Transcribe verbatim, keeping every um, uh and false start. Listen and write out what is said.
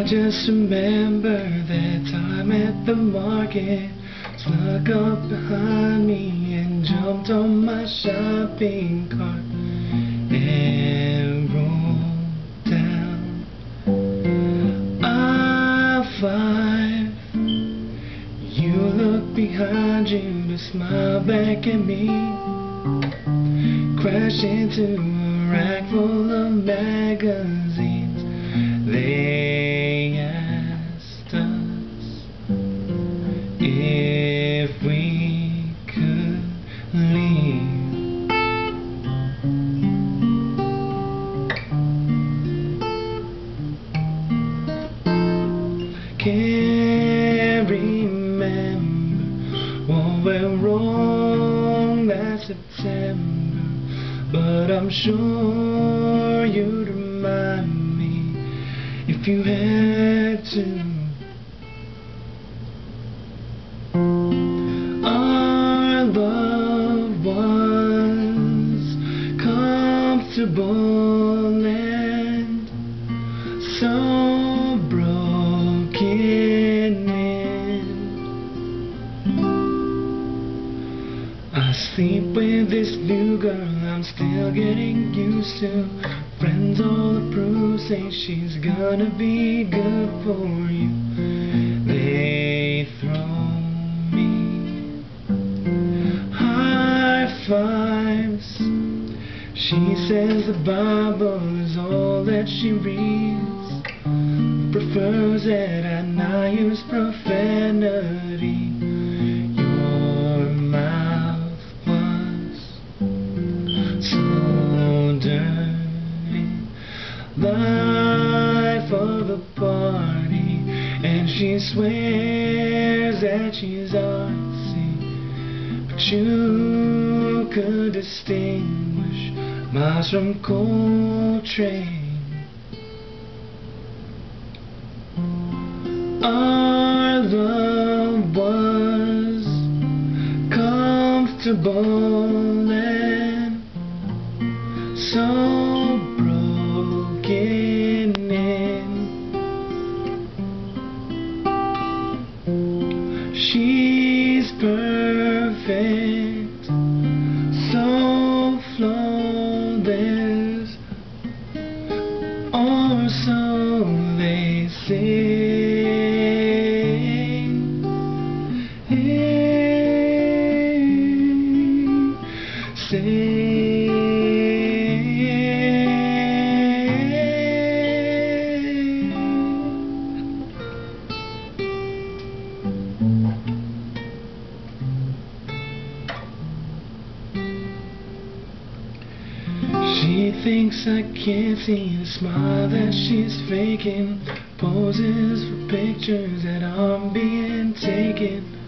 just remember that time at the market, snuck up behind me and jumped on my shopping cart and rolled down aisle five. You look behind you to smile back at me, crash into a rack full of magazines. They asked us if we could leave. Can't remember what went wrong last September, but I'm sure you'd remind me if you had to. Our loved ones, comfortable and so broken in. I sleep with this new girl I'm still getting used to. Friends all approve, say she's gonna be good for you. They throw me high fives. She says the Bible is all that she reads, prefers that I not use profanity. Your mouth was so dirty, life of the party, and she swears that she's artsy, but you could distinguish miles from Coltrane. Our love was comfortable and so broken in. She's perfect, so flawless, or so they say. She thinks I can't see the smile that she's faking, poses for pictures that aren't being taken.